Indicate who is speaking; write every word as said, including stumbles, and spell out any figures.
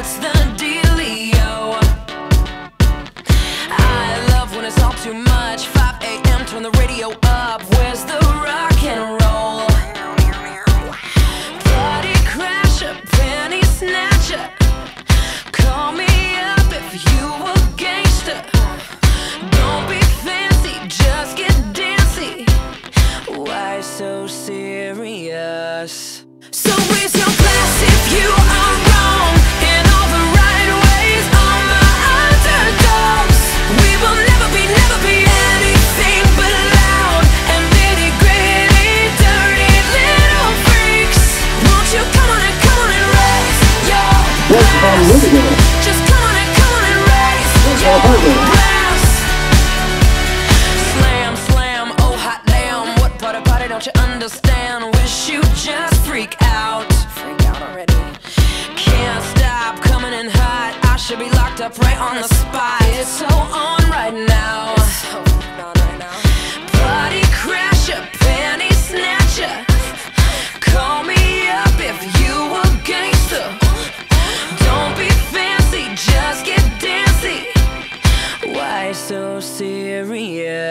Speaker 1: what's the dealio? I love when it's all too much. Five A M, turn the radio up. Where's the rock and roll? Party crasher, penny snatcher. Call me up if you a gangster. Don't be fancy, just get dancy. Why so serious? So raise your glass if you are wrong in all the right ways. All my underdogs, we will never be, never be anything but loud and nitty gritty, dirty little freaks. Won't you come on and come on and raise your glass? Just come on and come on and raise your glass. Slam, slam, oh hot damn. What part of party don't you understand? Wish you just freak out. Freak out already. Can't stop coming in hot. I should be locked up right on the spot. It's so on right now. It's so on right now. Party crasher, penny snatcher. Call me up if you a gangster. Don't be fancy, just get dancy. Why so serious?